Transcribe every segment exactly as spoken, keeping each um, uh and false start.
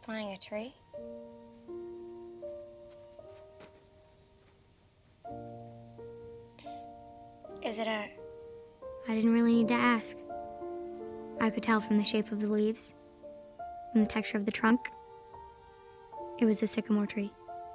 Buying a tree? Is it a... I didn't really need to ask. I could tell from the shape of the leaves, from the texture of the trunk. It was a sycamore tree.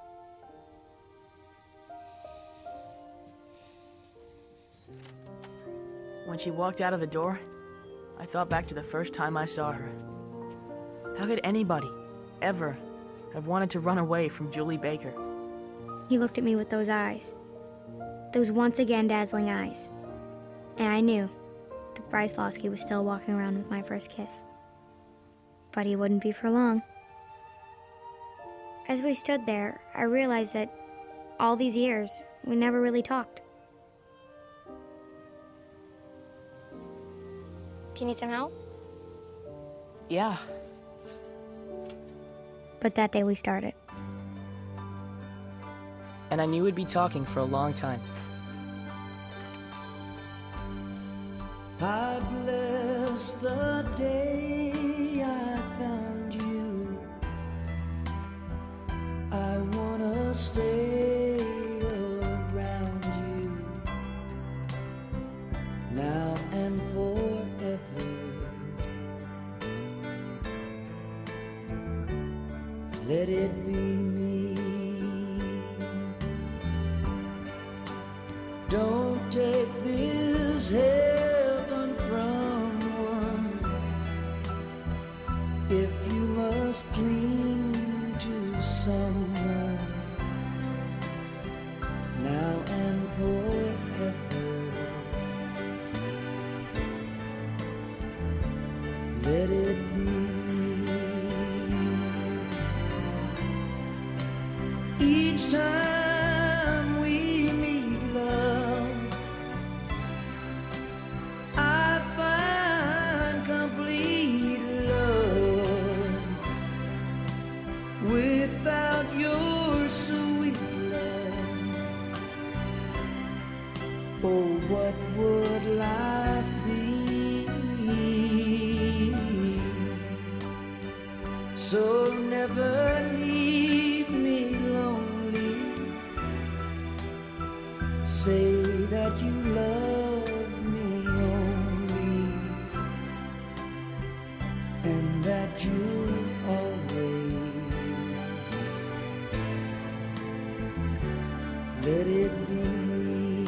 When she walked out of the door, I thought back to the first time I saw her. How could anybody, ever, have wanted to run away from Julie Baker? He looked at me with those eyes, those once again dazzling eyes. And I knew that Bryce Lawsky was still walking around with my first kiss. But he wouldn't be for long. As we stood there, I realized that all these years, we never really talked. Do you need some help? Yeah. But that day we started. And I knew we'd be talking for a long time. I bless the day I found you. I wanna stay around you now and forever. Let it be me. Don't take this heaven from one if you must cling to someone now and forever. Let it be me. Each time we meet, love, I find complete love. Without your sweet love, oh, what would life be? So never leave me lonely. Say that you love me only, and that you always let it be me.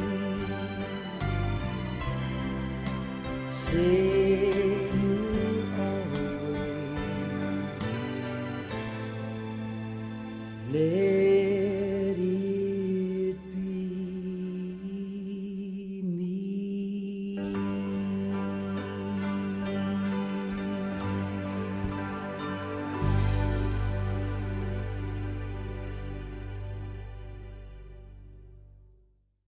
Say you always let